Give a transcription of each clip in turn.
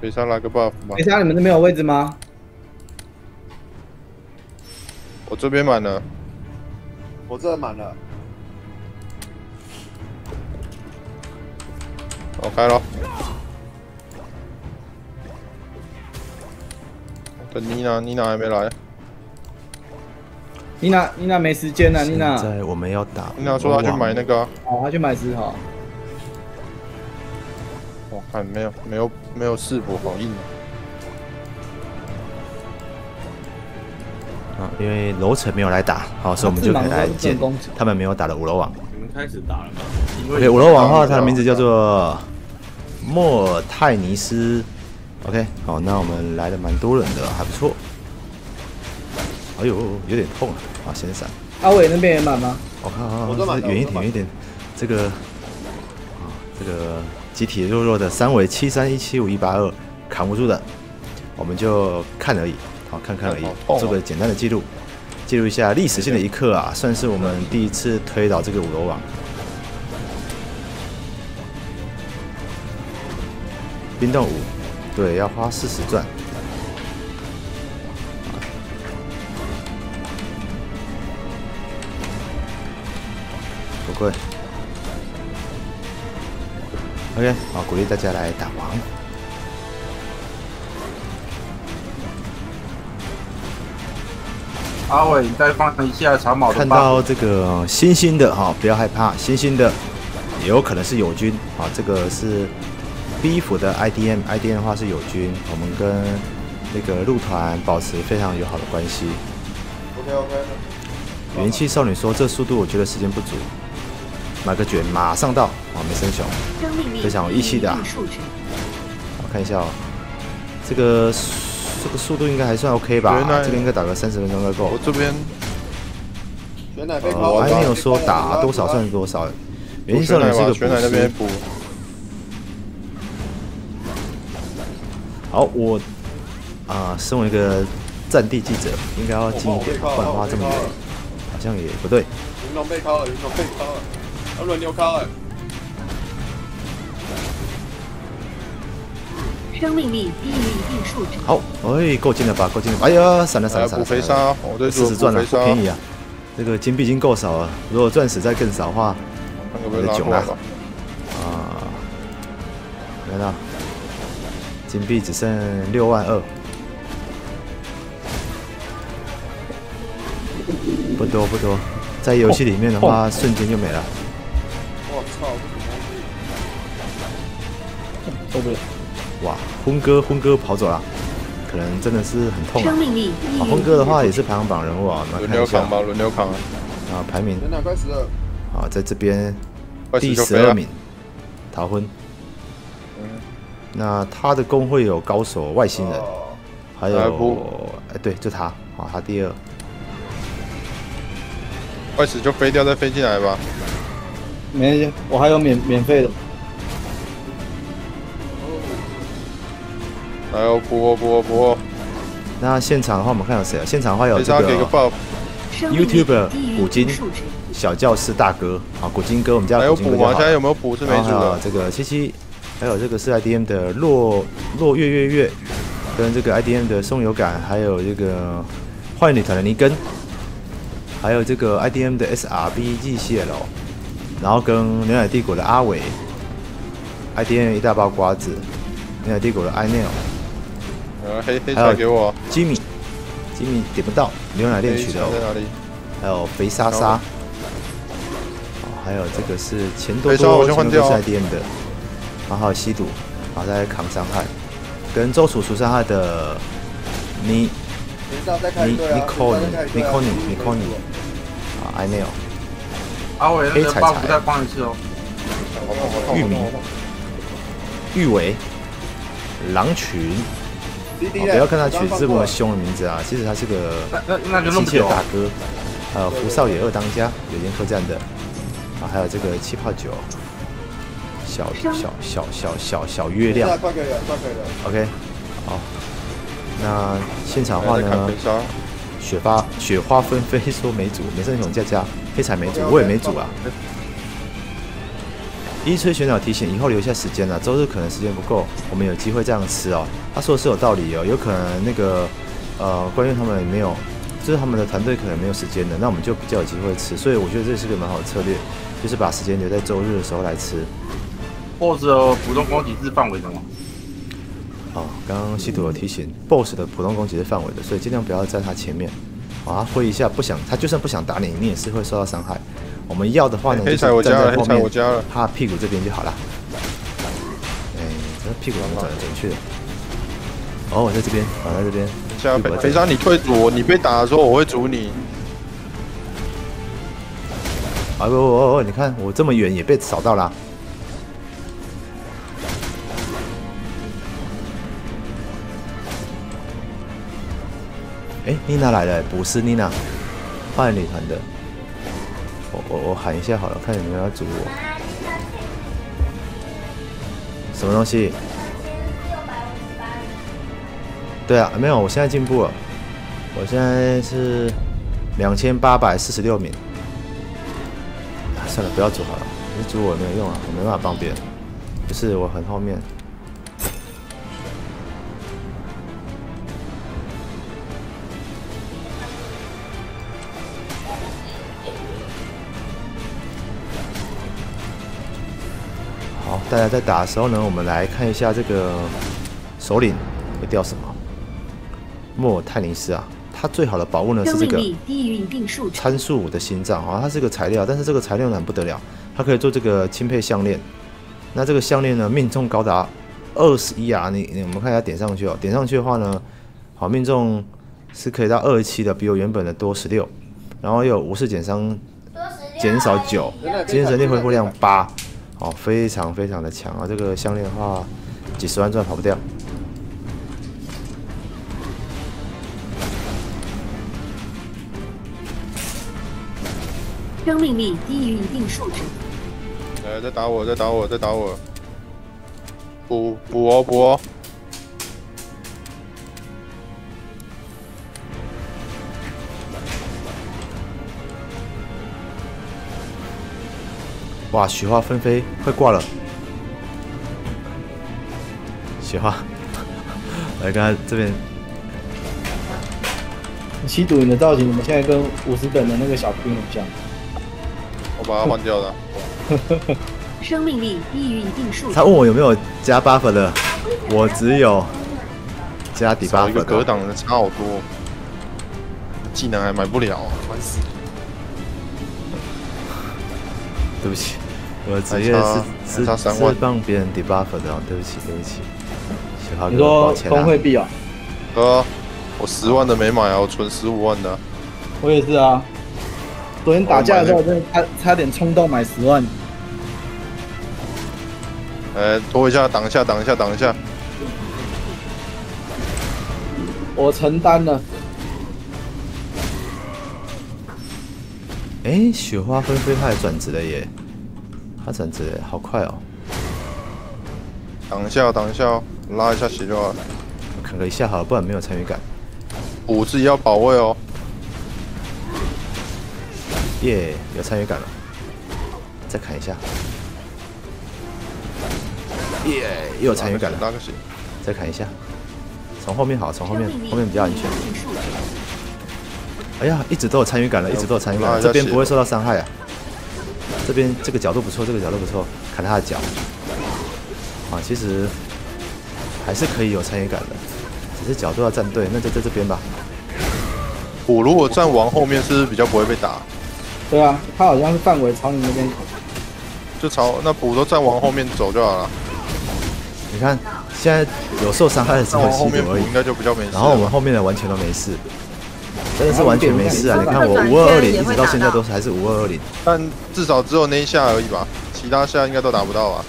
北沙来个 buff 吗？ 北沙你们那边有位置吗？ 我这边满了。 我这满了。 我开了。等妮娜还没来。 妮娜没时间了，妮娜。 现在我们要打。 妮娜说她去买那个。 哦，她去买石头。 我看没有四补，好硬啊！因为楼层没有来打，好，所以我们就可以来见他们没有打的5楼王。 你们开始打了吗 ？OK， 5楼王的话，它的名字叫做莫尔泰尼斯。OK， 好，那我们来的蛮多人的，还不错。哎呦，有点痛啊！啊，先闪。 阿伟那边也满吗？ 我看，远一点，这个啊，这个集体弱弱的3维73175182扛不住的，我们就看而已，好看而已，做个简单的记录一下历史性的一刻啊，算是我们第一次推倒这个5楼王。冰冻5，对，要花40钻。不贵。OK， 好，鼓励大家来打王。 阿伟，你再放一下长矛的。 看到这个星星的哈，不要害怕，星星的也有可能是友军啊。这个是 B 府的 IDM 的话是友军，我们跟那个陆团保持非常友好的关系。 OK。 元气少女说：“这速度我觉得时间不足。”买个卷马上到啊！梅森熊非常有义气的啊！我看一下哦，这个速度应该还算 OK 吧？这个应该打个30分钟应该够。 我这边， 还没有说打多少算多少。元气少女是个玄奶那边补。 好，我身为一个战地记者，应该要近一点，不然的话这么远，好像也不对。 云龙被敲了，云龙被敲了。要轮流敲哎！ 生命力低于一定数值。 好，哎，够近了吧？够近了吧！哎呀，闪了！ 补肥沙，我这 40钻了，不便宜啊！这个金币已经够少了，如果钻石再更少的话， 我的囧啊！ 看到金币只剩6万2，不多，在游戏里面的话，瞬间就没了。 我操！ 受不了！ 哇，昏哥跑走了，可能真的是很痛生命力昏哥的话也是排行榜人物啊， 轮流扛吧，轮流扛啊！ 排名快死了！ 啊，在这边第12名，逃婚。那他的工会有高手外星人，还有对，就他啊，他第2。 快死就飞掉，再飞进来吧。 没关系，我还有免费的。 来哦，补。 那现场的话，我们看有谁啊？现场的话有这个 YouTuber 古今小教室大哥啊，古今哥，我们家古今哥。 还有补吗？现在有没有补是没补的？ 这个77，还有这个是 IDM 的落月，跟这个 IDM 的松有感，还有这个幻影女团的尼根。还有这个 IDM 的 SRBGCL， 然后跟牛奶帝国的阿伟 ，IDM 一大包瓜子，牛奶帝国的 iNeil， 黑菜给我。 吉米点不到，牛奶恋曲的。 在哪里？ 还有肥莎莎，还有这个是钱多多， 是 IDM 的，然后还有吸毒，然后再扛伤害，跟周楚除伤害的Niconi 啊 ，iNeil， 阿伟那个 buff 再放一次哦。 玉维，狼群，不要看他取这么凶的名字啊，其实他是个亲切的大哥。还有福少爷2当家，有间客栈的，啊，还有这个气泡酒，小月亮。OK， 好，那现场的话呢？雪花纷飞说没煮，梅森熊加黑彩没煮，我也没煮啊。 一吹玄鸟提醒，以后留下时间了，周日可能时间不够，我们有机会这样吃哦。他说的是有道理哦，有可能那个关于他们也没有，就是他们的团队可能没有时间的，那我们就比较有机会吃，所以我觉得这是个蛮好的策略，就是把时间留在周日的时候来吃。 BOSS 的普通攻击是范围的吗？ 好，刚刚西土有提醒 ，BOSS 的普通攻击是范围的，所以尽量不要在他前面。好，他挥一下，他就算不想打你，你也是会受到伤害。我们要的话呢， 黑彩我加了，黑彩我加了， 他屁股这边就好了。这屁股转得准确。哦，在这边，在这边。 下肥沙，你退阻我，你被打的时候我会阻你。 啊不，你看我这么远也被扫到了。妮娜来了，不是妮娜，花园女团的。我喊一下好了，看有没有要阻我。什么东西？对啊，没有，我现在进步了，我现在是2846名。算了，不要阻好了，你阻我没有用啊，我没办法帮别人。不是，我很后面。好，大家在打的时候呢，我们来看一下这个首领会掉什么。莫尔泰尼斯啊，它最好的宝物呢是这个参数的心脏啊，它是个材料，但是这个材料呢很不得了，它可以做这个钦佩项链。那这个项链呢，命中高达21啊！我们看一下点上去哦，点上去的话呢，好，命中是可以到27的，比我原本的多16，然后又有无视减伤减少9，精神力恢复量8。哦，非常非常的强啊！这个项链的话，几十万钻跑不掉。 生命力低于一定数值。 在打我，在打我，在打我！补哦！ 哇，雪花纷飞，快挂了！雪花，来看这边。 西毒你的造型，你们现在跟50等的那个小兵很像。 我把它换掉了。 生命力低于一定数值。 他问我有没有加 buff 的，我只有加底 buff 的。 一个格挡的差好多，技能还买不了，烦死！ 对不起。我的职业是帮别人 debuff 的哦，对不起。小豪哥，抱歉工会币啊？ 我10万的没买啊，我存15万的。 我也是啊，昨天打架的时候，真的差点冲动买10万。 拖一下，挡一下。 我承担了。 雪花纷飞，他也转职了耶！他转职了，好快哦！ 挡一下哦，拉一下血就好了。 砍个一下好了，不然没有参与感。 补自己要保卫哦。 耶，有参与感了。再砍一下。耶，又有参与感了。 拉个血。 再砍一下。从后面好，从后面比较安全。哎呀，一直都有参与感了，这边不会受到伤害啊。这边这个角度不错，砍他的脚。啊，其实还是可以有参与感的，只是角度要站对。那就在这边吧。 补如果站王后面是不是比较不会被打？ 对啊，他好像是范围朝你那边砍。 就朝那补都站王后面走就好了。 你看，现在有受伤害的时候吸毒而已， 应该就比较没事。 然后我们后面的完全都没事。真的是完全没事啊！你看我5220一直到现在都还是5220， 但至少只有那一下而已吧，其他下应该都打不到啊。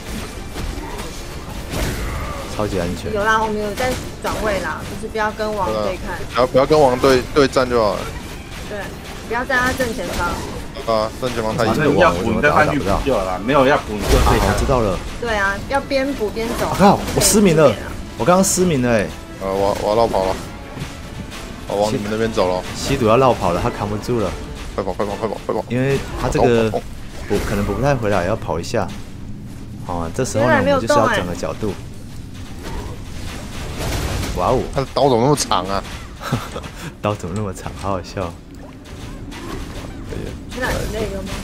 超级安全。 有啦，我们有在转位啦，就是不要跟王对看。 不要跟王对战就好了。 对，不要站在正前方。 正前方太硬了。要补你再换去补就好了，没有要补你就对看。 我知道了。 对啊，要边补边走。 我靠，我失明了！我刚刚失明了我要绕跑了。我往你们那边走了。 西毒要绕跑了，他扛不住了。 快跑！ 因为他这个可能补不太回来，要跑一下。 哦，这时候呢，我们就是要转个角度。哇哦， 他的刀怎么那么长啊？ 刀怎么那么长？好好笑。 去哪里累了吗？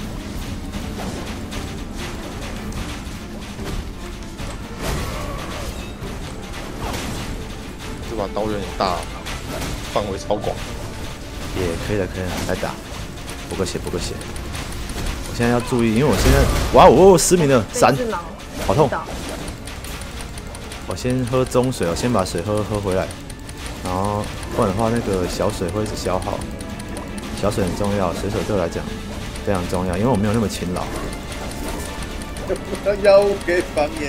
这把刀有点大，范围超广。 也可以的，可以的，来打。补个血，补个血。我现在要注意，因为我现在哇哦，失明了，闪，好痛。我先喝中水，我先把水喝回来，然后不然的话那个小水会一直消耗。小水很重要，水手对我来讲非常重要，因为我没有那么勤劳。 妖给放眼。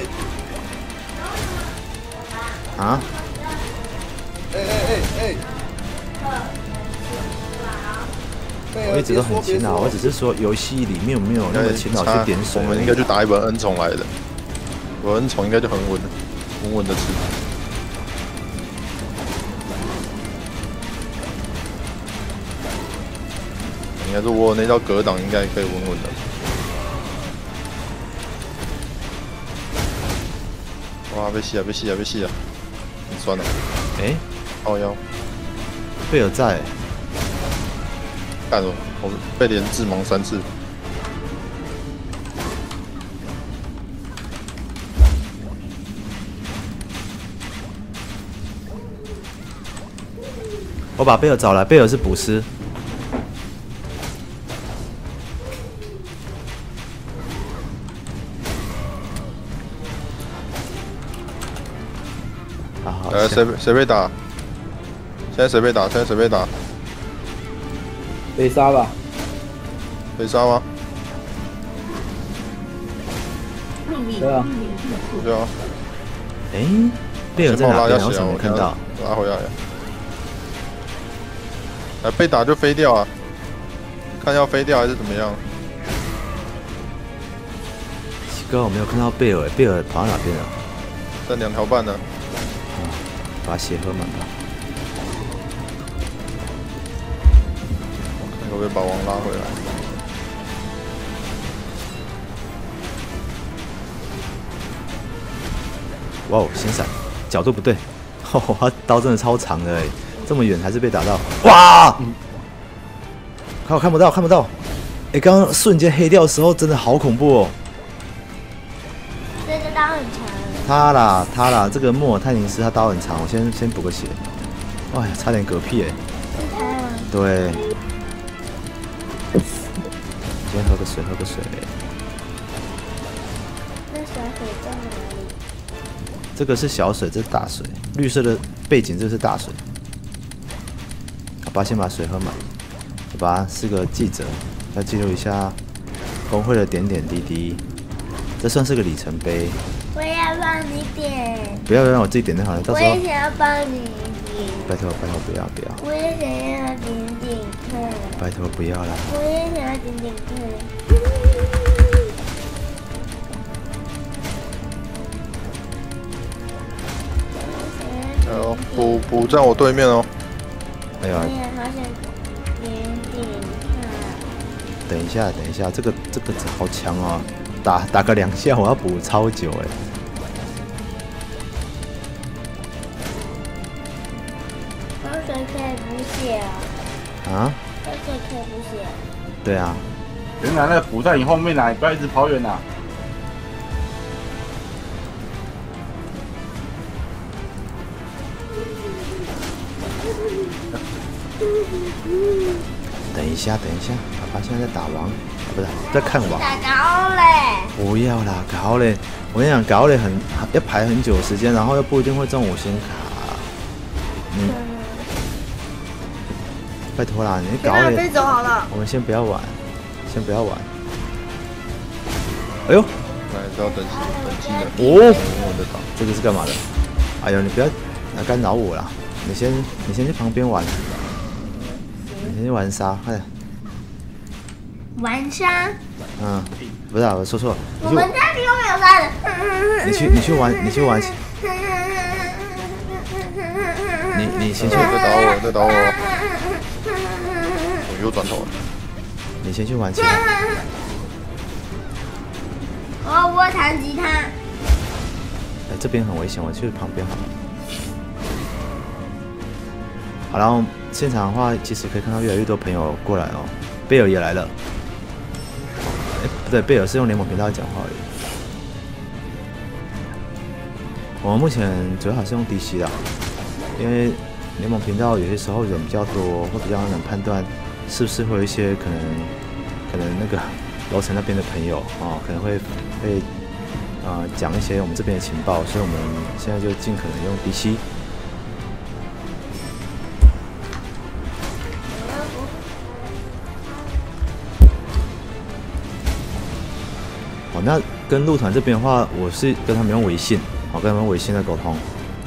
啊？我一直都很勤劳，我只是说游戏里面有没有那么勤劳去点水。 我们应该去打一本恩宠来的，有恩宠应该就很稳的吃。应该是我那招格挡应该可以稳的。哇，被吸啊！很酸了。 哎， 靠腰， 贝尔在。 干了，我被连致盲3次。 我把贝尔找来，贝尔是捕师。好， 谁被打？现在谁被打？ 被杀吧？ 被杀吗？ 对啊。 对啊。 哎，贝尔在哪边？我怎么没看到？ 拉回来。被打就飞掉啊！看要飞掉还是怎么样？ 奇哥，我没有看到贝尔，贝尔跑到哪边了？ 在2条半呢。 把血喝满吧。 看会不会把王拉回来？ 哇哦，先闪，角度不对，他刀真的超长的哎，这么远还是被打到。哇！我看不到。哎，刚刚瞬间黑掉的时候真的好恐怖哦。 这个刀很长。 他啦，这个莫尔泰尼斯他刀很长，我先补个血。哇呀，差点嗝屁哎。 是他吗？ 对。先喝个水。 那小水在哪里？ 这个是小水，这是大水。绿色的背景这是大水。好吧，先把水喝满。好吧，是个记者，要记录一下工会的点点滴滴。这算是个里程碑。 我要帮你点。 不要让我自己点就好了，到时候。 我也想要帮你点。 拜托，不要。 我也想要点点看。 拜托，不要啦。 我也想要点点看。 补在我对面哦。 哎呀。 我也好想点点看。 等一下，这个好强哦。打个2下，我要补超久哎。 喝水可以补血啊？ 啊？ 喝水可以补血？ 对啊。 原来那个补在你后面啊，你不要一直跑远啊。 等一下，爸爸现在在打王，不是在看王。 打高嘞！ 不要啦，高嘞！我跟你讲，高嘞要排很久的时间，然后又不一定会中5星卡。拜托啦，你高嘞！ 飞走好了。 我们先不要玩。哎呦！ 那是要等技能。 哦，我的靠，这个是干嘛的？哎呦，你不要来干扰我啦！你先去旁边玩。你先去玩沙，快点。 玩沙？ 嗯，不是啊，我说错了。 我们家里又没有沙的。 你去玩。你先去。 再打我。我又转头了。 你先去玩起来。 哦，我弹吉他。 哎，这边很危险，我去旁边好了。好，然后现场的话，其实可以看到越来越多朋友过来哦。贝尔也来了。哎，不对，贝尔是用联盟频道讲话而已。我们目前主要还是用 DC 啦，因为联盟频道有些时候人比较多，会比较难判断是不是会有一些可能那个楼层那边的朋友哦，可能会讲一些我们这边的情报，所以我们现在就尽可能用 DC。哦，那跟路团这边的话，我是跟他们用微信，好，跟他们微信在沟通。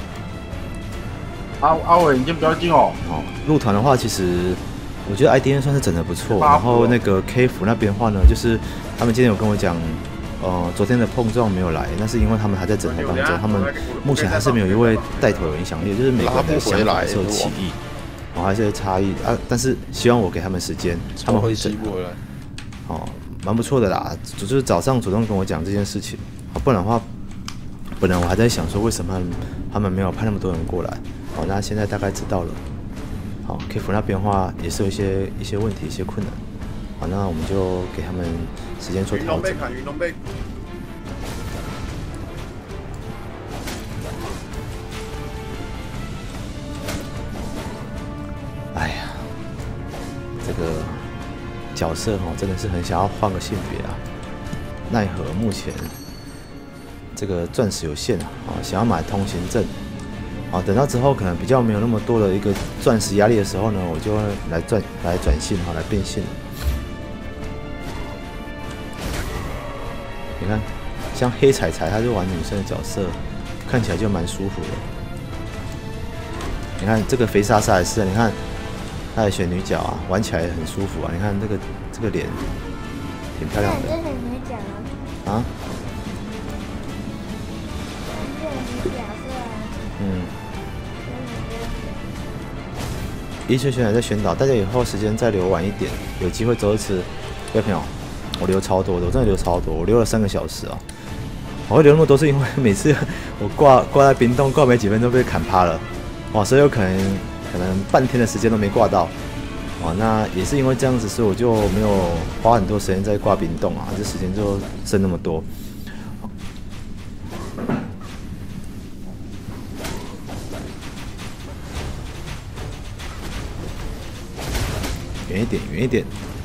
阿伟，你先不要进哦。 哦，路团的话，其实我觉得 IDN 算是整的不错。然后那个 K 服那边的话呢，就是他们今天有跟我讲，昨天的碰撞没有来，那是因为他们还在整合当中，他们目前还是没有一位带头有影响力，就是每个人的想法是有歧义，然后还是有差异啊。但是希望我给他们时间，他们会整合。哦，蛮不错的啦，就是早上主动跟我讲这件事情，不然的话，本来我还在想说为什么他们没有派那么多人过来。好，那现在大概知道了。好 ，K 服那边的话也是有一些问题、一些困难。好，那我们就给他们时间做调整。 云龙背。 哎呀，这个角色哦，真的是很想要换个性别啊，奈何目前这个钻石有限啊，想要买通行证。好，等到之后可能比较没有那么多的一个钻石压力的时候呢，我就会来转性哈，来变性。你看，像黑彩彩，他就玩女生的角色，看起来就蛮舒服的。你看这个肥莎莎也是，你看，她也选女角啊，玩起来很舒服啊。你看这个脸，挺漂亮的。 这是女角啊。 啊？ 这是女角色啊。 嗯。医学选还在宣导，大家以后时间再留晚一点，有机会走一次。各位朋友，我留超多的，我真的留超多，我留了3个小时啊！我会留那么多，是因为每次我挂在冰洞，挂没几分钟被砍趴了，哦，所以有可能半天的时间都没挂到，哦，那也是因为这样子，所以我就没有花很多时间在挂冰洞啊，这时间就剩那么多。远一点，远一点。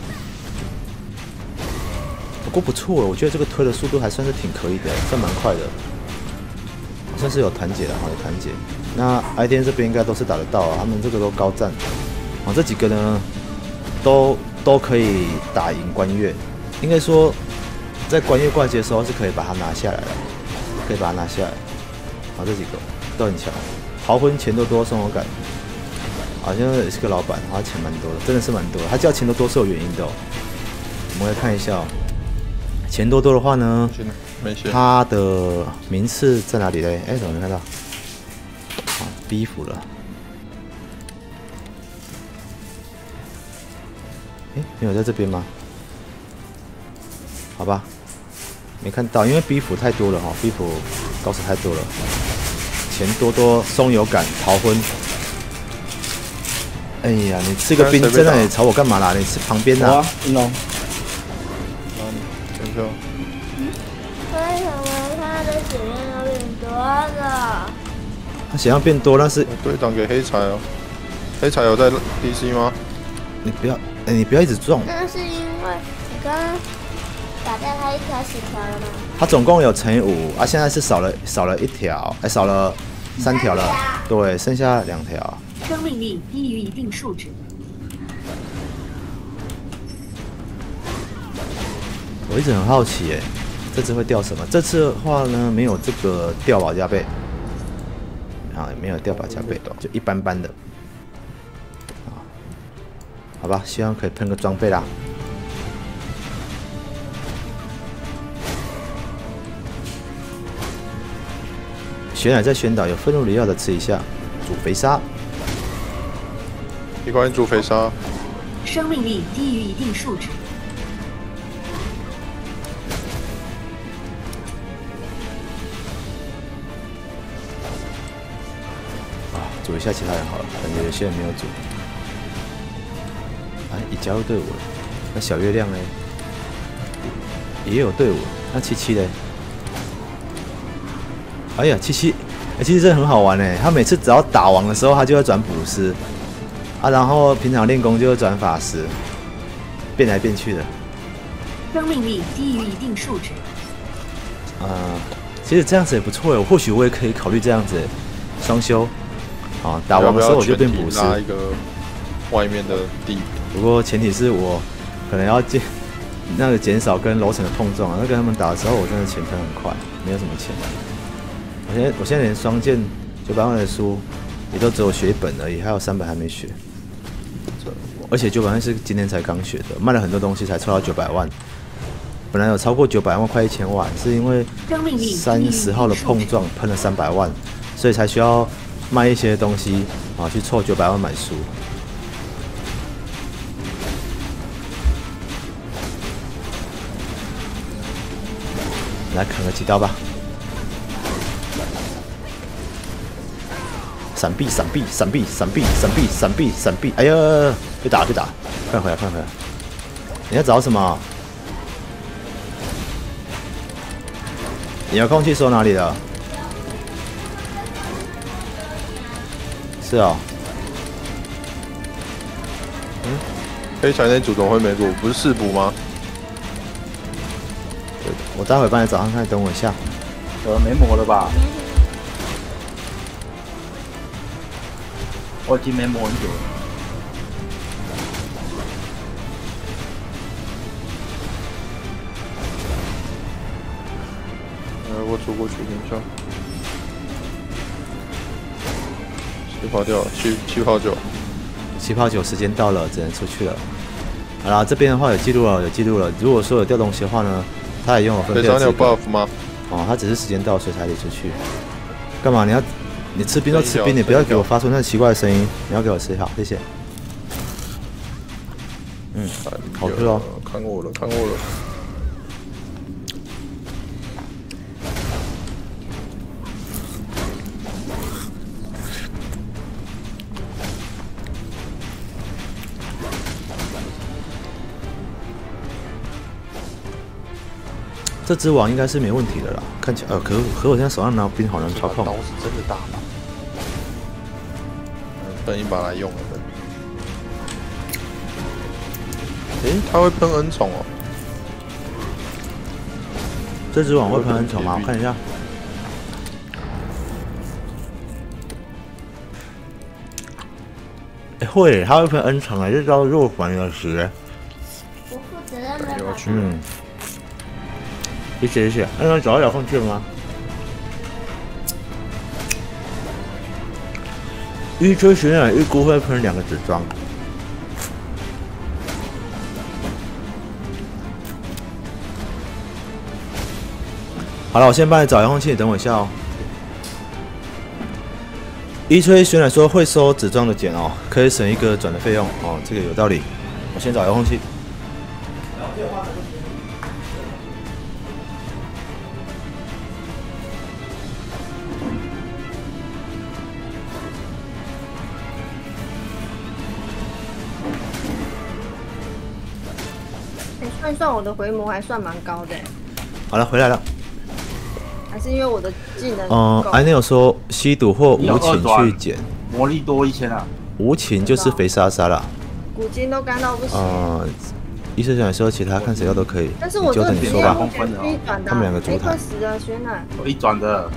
不过不错了，我觉得这个推的速度还算是挺可以的，算蛮快的，算是有团结的，好有团结。那 IDN 这边应该都是打得到啊，他们这个都高战，啊，这几个呢都可以打赢关月，应该说在关月挂机的时候是可以把它拿下来的，可以把它拿下来。啊，这几个都很强，豪昏、钱多多、松有感。好像也是个老板，他钱蛮多的，真的是蛮多的。他叫钱多多是有原因的哦。我们来看一下哦，钱多多的话呢，他的名次在哪里嘞？哎，怎么没看到？啊，逼服了。哎，没有在这边吗？好吧，没看到，因为逼服太多了哈，逼服高手太多了。钱多多、松有感、逃婚。哎呀，你吃个冰在那里吵我干嘛啦？你吃旁边的。 啊，冰龙。 为什么他的血量有点多了？ 他血量变多，那是队长给黑柴哦。黑柴有在 DC 吗？ 你不要，你不要一直撞。 那是因为你刚刚打掉他一条血条了吗？ 他总共有乘以5啊，现在是少了1条，哎，少了3条了，对，剩下2条。 生命力低于一定数值。 我一直很好奇，哎，这次会掉什么？这次的话呢，没有这个掉保加倍，啊，没有掉保加倍，就一般般的。啊，好吧，希望可以喷个装备啦。雪奶在宣导，有愤怒的要的吃一下，煮肥沙。 一关煮肥沙。 生命力低于一定数值。 组一下其他人好了，感觉有些人没有组。哎，已加入队伍了。那小月亮呢？也有队伍。那77嘞？哎呀，77，其实真的很好玩哎。他每次只要打王的时候，他就会转捕师啊，然后平常练功就会转法师，变来变去的。 生命力低于一定数值。 其实这样子也不错哎，或许我也可以考虑这样子双修。啊，打王的时候我就变捕师。 拉一个外面的地。 不过前提是我可能要减少跟楼层的碰撞啊。那跟他们打的时候，我真的钱喷很快，没有什么钱。我现在连双剑900万的书也都只有学一本而已，还有3本还没学。而且900万是今天才刚学的，卖了很多东西才凑到900万。本来有超过900万，快1000万，是因为30号的碰撞喷了300万，所以才需要卖一些东西啊，去凑900万买书。来砍个几刀吧！闪避！哎呀，被打！快回来！你要找什么？你遥控器收哪里了？是哦。 黑柴那组怎么会没补？不是4补吗？ 我待会帮你找看看，等我一下。 没磨了吧？我已经没磨很久了。 我走过去等一下。谁跑掉了？7炮9。 7炮9，时间到了，只能出去了。好啦，这边的话有记录了。如果说有掉东西的话呢，他也用了分配的资格。 buff 吗？ 哦，他只是时间到，所以才得出去。干嘛？你吃冰就吃冰，你不要给我发出那奇怪的声音。你要给我吃好，谢谢。好吃哦。 看过了。 这只网应该是没问题的啦，看起来可我现在手上拿冰好难操控。 刀是真的大吧？喷一把来用了。他会喷恩宠哦。 这只网会喷恩宠吗？我看一下。会，它会喷恩宠这招弱反有时。 不负责任的吧？ 谢谢。那能找到遥控器了吗？预吹巡演预估会喷2个纸装。好了，我先帮你找遥控器，你等我一下哦。一吹巡演说会收纸装的茧哦，可以省1个转的费用哦，这个有道理。我先找遥控器。 算我的回魔还算蛮高的。 好了，回来了。 还是因为我的技能艾内有说吸毒或无情去捡， 魔力多1000啊。 无情就是肥莎莎啦。 古今都干到不行。 医生想说其他看谁要都可以。 但是我这个你说吧， 他们2个主塔。 死的血奶。 我1转的。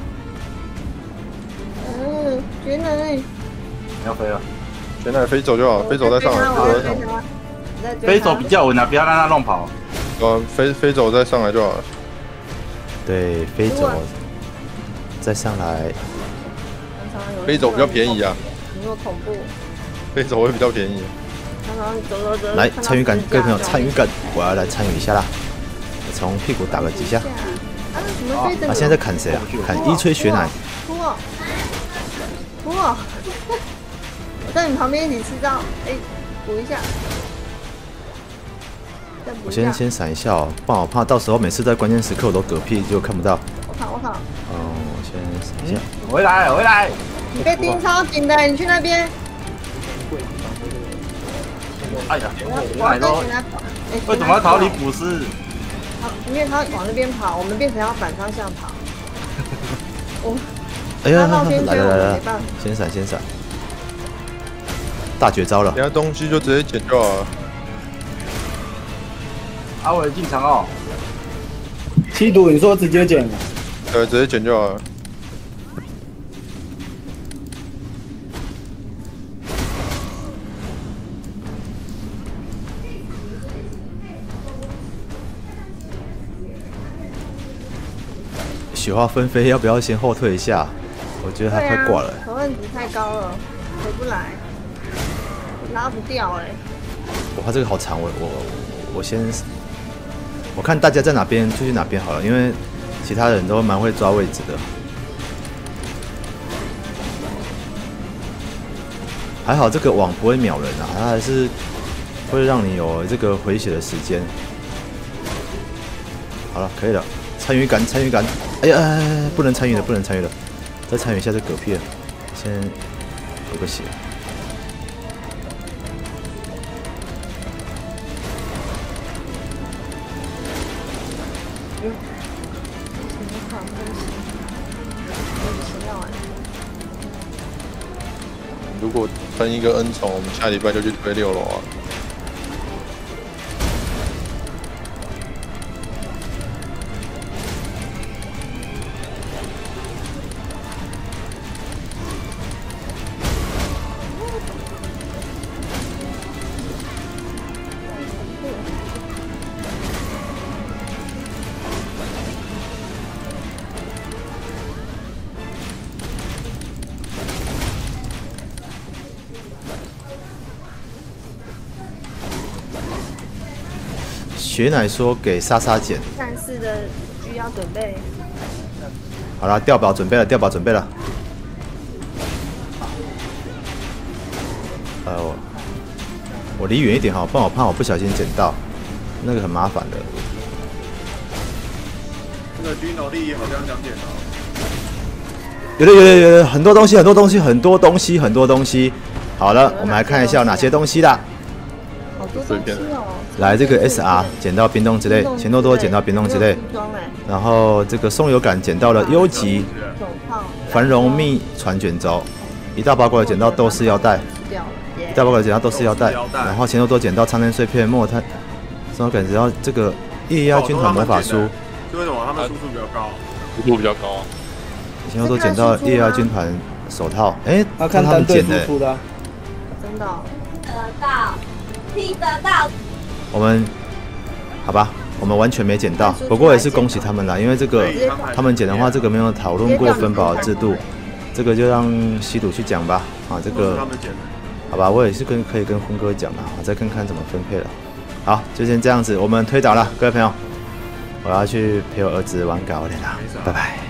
血奶。 要飞了。 血奶飞走就好，飞走再上来。 飞走比较稳啊，不要让他乱跑。 飞走再上来就好了。 对，飞走再上来。 飞走比较便宜啊。 你说恐怖。 飞走会比较便宜。 来参与感，各位朋友参与感，我要来参与一下啦。我从屁股打个几下。现在在砍谁啊？砍一吹血奶。 哇！我在你旁边一起吃到，补一下。 我先闪一下哦，不然我怕到时候每次在关键时刻我都嗝屁就看不到。 我靠！ 我先闪一下。 回来！ 你被盯超紧的，你去那边。 哎呀， 我奶酪跟他跑。 为什么要逃离捕食？ 因为他往那边跑，我们变成要反方向跑。 哎呀， 他绕圈圈，我们没办法。 先闪先闪，大绝招了。 等下东西就直接捡就好了。 阿伟进场哦。 七毒，你说直接捡？ 对，直接捡就好了。 雪花纷飞，要不要先后退一下？我觉得他快挂了。 仇恨值太高了，回不来，拉不掉哎。 哇，这个好长，我先，我看大家在哪边就去哪边好了，因为其他人都蛮会抓位置的。还好这个网不会秒人啊，它还是会让你有这个回血的时间。好了，可以了，参与感，参与感。哎呀，不能参与了，不能参与了，再参与一下就嗝屁了。先补个血。 如果喷一个 N 宠，我们下礼拜就去推6楼啊。 雪奶说给莎莎捡。 战士的狙要准备。 好了，掉宝准备了，掉宝准备了。我离远一点哈，不然我怕我不小心捡到，那个很麻烦的。 这个狙脑力好像想捡到。 有很多东西，很多东西，很多东西，很多东西。好了，我们来看一下有哪些东西啦。 好多东西哦。 来，这个 SR 捡到冰冻之泪，钱多多捡到冰冻之泪，然后这个松油感捡到了优级繁荣蜜传卷轴，一大包裹捡到斗士腰带，一大包裹捡到斗士腰带，然后钱多多捡到苍天碎片莫泰，松油感捡到这个液压军团魔法书， 为什么他们输出比较高？ 速度比较高啊。 钱多多捡到液压军团手套，哎， 看他们捡的， 真的。 得到，听得到。 我们好吧，我们完全没捡到，不过也是恭喜他们啦，因为这个他们捡的话，这个没有讨论过分保的制度，这个就让西赌去讲吧。啊，这个好吧，我也是可以跟坤哥讲啦，我再看看怎么分配了。好，就先这样子，我们推倒了，各位朋友，我要去陪我儿子玩搞点啦，拜拜。